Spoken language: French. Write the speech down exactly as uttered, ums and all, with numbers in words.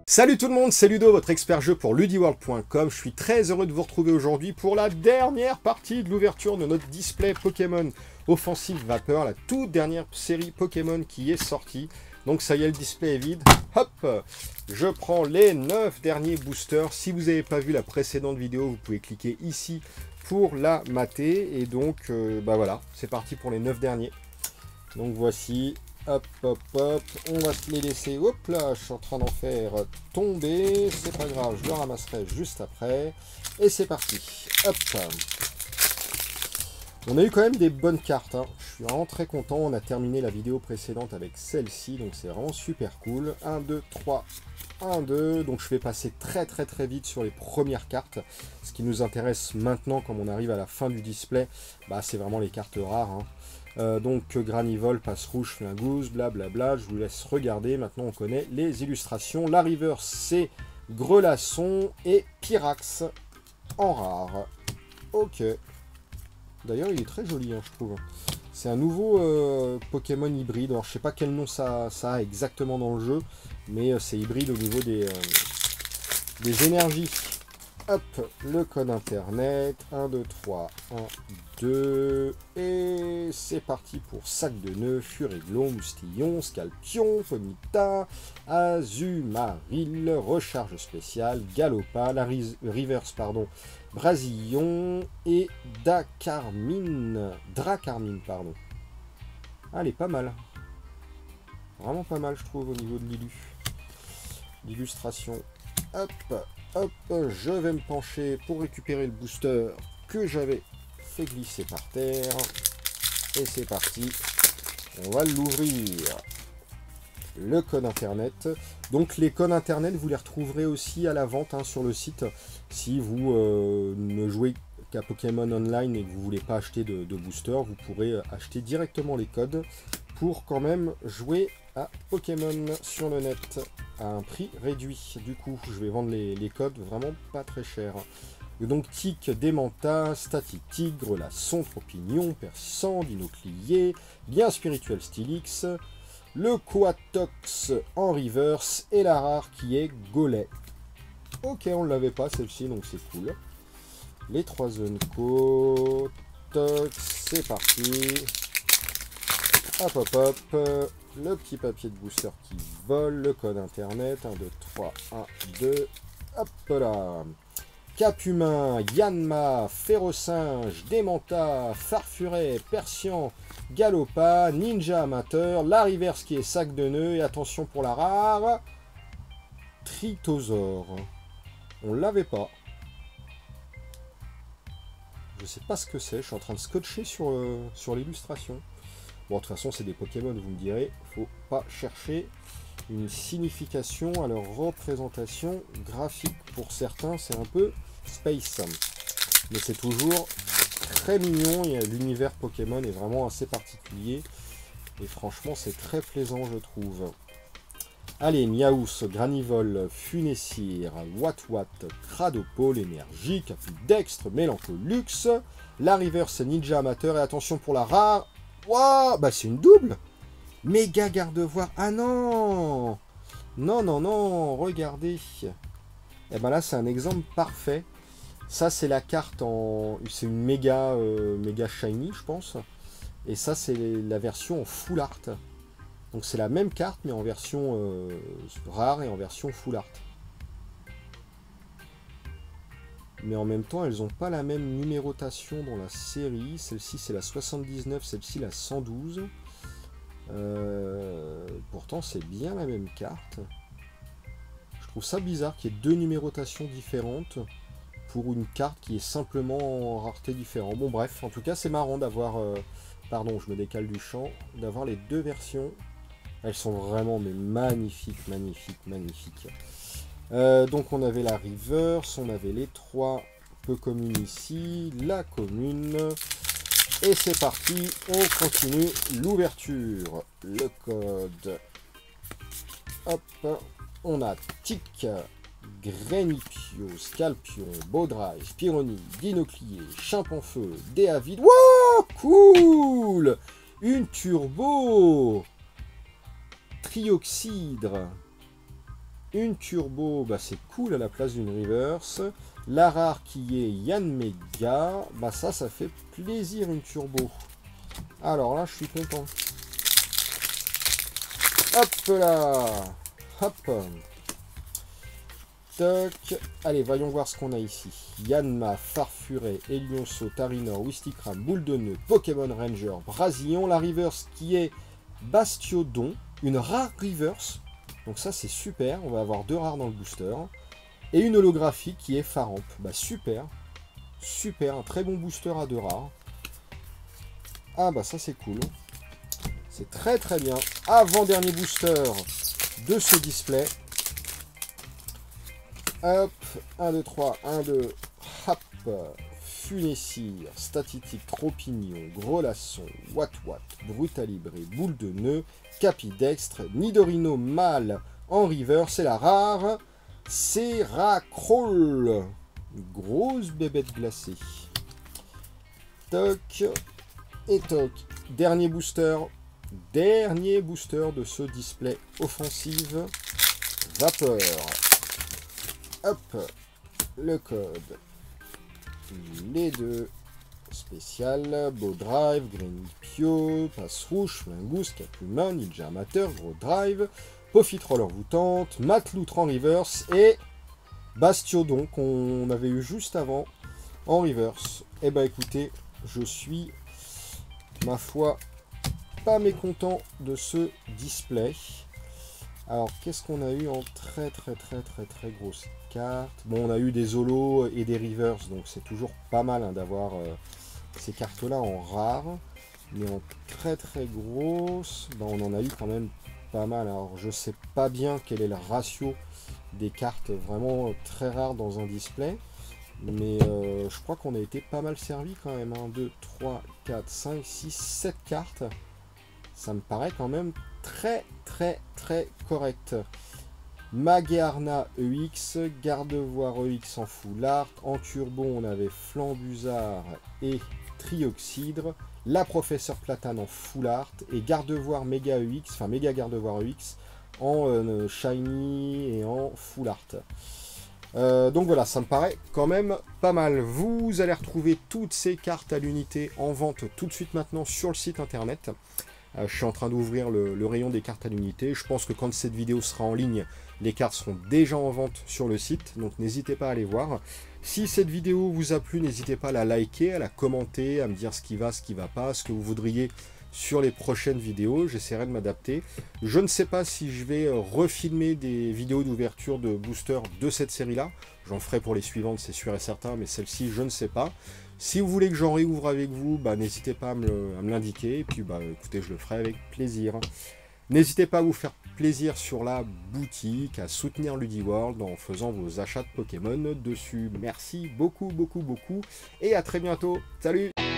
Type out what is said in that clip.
Salut tout le monde, c'est Ludo, votre expert jeu pour ludiworld point com. Je suis très heureux de vous retrouver aujourd'hui pour la dernière partie de l'ouverture de notre display Pokémon Offensive Vapeur, la toute dernière série Pokémon qui est sortie. Donc ça y est, le display est vide. Hop, je prends les neuf derniers boosters. Si vous n'avez pas vu la précédente vidéo, vous pouvez cliquer ici pour la mater. Et donc, euh, bah voilà, c'est parti pour les neuf derniers. Donc voici... Hop, hop, hop, on va se les laisser. Hop là, je suis en train d'en faire tomber. C'est pas grave, je le ramasserai juste après. Et c'est parti. Hop. On a eu quand même des bonnes cartes. Hein. Je suis vraiment très content. On a terminé la vidéo précédente avec celle-ci. Donc c'est vraiment super cool. un, deux, trois. un, deux. Donc je vais passer très très très vite sur les premières cartes. Ce qui nous intéresse maintenant, comme on arrive à la fin du display, bah, c'est vraiment les cartes rares. Hein. Euh, donc Granivol, Passe Rouge, Flingouse, blablabla, je vous laisse regarder. Maintenant on connaît les illustrations. La River, c'est Grelasson et Pyrax en rare. Ok. D'ailleurs il est très joli, hein, je trouve. C'est un nouveau euh, Pokémon hybride. Alors je sais pas quel nom ça, ça a exactement dans le jeu, mais euh, c'est hybride au niveau des, euh, des énergies. Hop, le code internet, un, deux, trois, un, deux, et c'est parti pour Sac de Nœuds, Furéglon, Moustillon, Scalpion, Ponyta, Azumaril, Recharge spéciale, Galopa, la Reverse, pardon, Brasillon et Dacarmine, Dracarmine, pardon. Ah, elle est pas mal. Vraiment pas mal, je trouve, au niveau de l'illu. L'illustration. Hop. Hop, je vais me pencher pour récupérer le booster que j'avais fait glisser par terre. Et c'est parti. On va l'ouvrir. Le code internet. Donc les codes internet, vous les retrouverez aussi à la vente hein, sur le site. Si vous euh, ne jouez qu'à Pokémon Online et que vous ne voulez pas acheter de, de booster, vous pourrez acheter directement les codes pour quand même jouer à Pokémon sur le net à un prix réduit. Du coup, je vais vendre les, les codes vraiment pas très cher. Donc Tic, Démenta, Statique Tigre, la Son, Tropignon, Persistant, Dinoclier, Bien Spirituel Stylix, le Quatox en reverse et la rare qui est Golem. Ok, on ne l'avait pas celle-ci, donc c'est cool. Les trois zones Quatox, c'est parti. Hop hop hop, le petit papier de booster qui vole, le code internet, un, deux, trois, un, deux, hop là. Cap Humain, Yanma, Férocinge, Démenta, Farfuret, Persian, Galopa, Ninja Amateur, la Reverse qui est Sac de Nœuds, et attention pour la rare, Tritosaure. On l'avait pas. Je sais pas ce que c'est, je suis en train de scotcher sur, euh, sur l'illustration. Bon, de toute façon, c'est des Pokémon, vous me direz, faut pas chercher une signification à leur représentation graphique. Pour certains, c'est un peu space. Mais c'est toujours très mignon, et l'univers Pokémon est vraiment assez particulier. Et franchement, c'est très plaisant, je trouve. Allez, Miaous, Granivol, Funessir, Watwat, Cradopole, Énergie, Capudextre, Mélancolux, la Reverse Ninja Amateur, et attention pour la rare. Waouh, bah c'est une double. Méga Gardevoir. Ah non. Non, non, non. Regardez. Et ben là, c'est un exemple parfait. Ça, c'est la carte en... C'est une méga, euh, méga shiny, je pense. Et ça, c'est la version en full art. Donc c'est la même carte, mais en version euh, rare et en version full art. Mais en même temps, elles n'ont pas la même numérotation dans la série. Celle-ci, c'est la soixante-dix-neuf, celle-ci, la cent douze. Euh, pourtant, c'est bien la même carte. Je trouve ça bizarre qu'il y ait deux numérotations différentes pour une carte qui est simplement en rareté différente. Bon, bref, en tout cas, c'est marrant d'avoir... Euh, pardon, je me décale du champ. D'avoir les deux versions. Elles sont vraiment mais magnifiques, magnifiques, magnifiques. Euh, donc on avait la Reverse, on avait les trois peu communes ici, la commune, et c'est parti, on continue l'ouverture, le code, hop, on a Tic, Grenipio, Scalpion, Baudrive, Pyroni, Dinoclier, Chimpanfeu, Déavide, wow, cool, une turbo, Trioxydre, Une turbo, bah c'est cool à la place d'une reverse. La rare qui est Yanmega, bah ça, ça fait plaisir une turbo. Alors là, je suis content. Hop là. Hop. Toc. Allez, voyons voir ce qu'on a ici. Yanma, Farfuré, Elionceau, Tarinor, Wistikram, Boule de Nœud, Pokémon Ranger, Brasillon. La reverse qui est Bastiodon. Une rare reverse. Donc ça, c'est super. On va avoir deux rares dans le booster. Et une holographie qui est Faramp. Bah super. Super. Un très bon booster à deux rares. Ah bah ça, c'est cool. C'est très très bien. Avant-dernier booster de ce display. Hop, un, deux, trois, un, deux, hop, Funessir, Statitique, Tropignon, Grelasson, Watt Watt, Brutalibré, Boule de Nœud, Capidextre, Nidorino mâle en river, c'est la rare, Seracroll, grosse bébête glacée. Toc, et toc, dernier booster, dernier booster de ce display offensive, Vapeur. Hop, le code, les deux, spécial, Beau Drive, Green Pio, Passe Rouge, Flingoose, Caplumin, Ninja Amateur, Gros Drive, Pofit Roller Voûtante, Matloutre en reverse et Bastiodon qu'on avait eu juste avant en reverse. Et bah écoutez, je suis, ma foi, pas mécontent de ce display. Alors, qu'est-ce qu'on a eu en très très très très très grosse carte? Bon, on a eu des holos et des reverse, donc c'est toujours pas mal hein, d'avoir euh, ces cartes-là en rare. Mais en très très grosse, ben, on en a eu quand même pas mal. Alors, je sais pas bien quel est le ratio des cartes vraiment très rares dans un display. Mais euh, je crois qu'on a été pas mal servi quand même. un, deux, trois, quatre, cinq, six, sept cartes. Ça me paraît quand même très très très correct. Magearna E X, Gardevoir E X en full art, en turbo on avait Flambusard et Trioxydre, la Professeur Platane en full art et Gardevoir Mega E X, enfin Mega Gardevoir E X en euh, shiny et en full art. Euh, donc voilà, ça me paraît quand même pas mal. Vous allez retrouver toutes ces cartes à l'unité en vente tout de suite maintenant sur le site internet. Euh, je suis en train d'ouvrir le, le rayon des cartes à l'unité. Je pense que quand cette vidéo sera en ligne, les cartes seront déjà en vente sur le site. Donc n'hésitez pas à aller voir. Si cette vidéo vous a plu, n'hésitez pas à la liker, à la commenter, à me dire ce qui va, ce qui ne va pas, ce que vous voudriez sur les prochaines vidéos. J'essaierai de m'adapter. Je ne sais pas si je vais refilmer des vidéos d'ouverture de booster de cette série-là. J'en ferai pour les suivantes, c'est sûr et certain, mais celle-ci, je ne sais pas. Si vous voulez que j'en réouvre avec vous, bah, n'hésitez pas à me l'indiquer. Et puis, bah, écoutez, je le ferai avec plaisir. N'hésitez pas à vous faire plaisir sur la boutique, à soutenir Ludiworld en faisant vos achats de Pokémon dessus. Merci beaucoup, beaucoup, beaucoup. Et à très bientôt. Salut!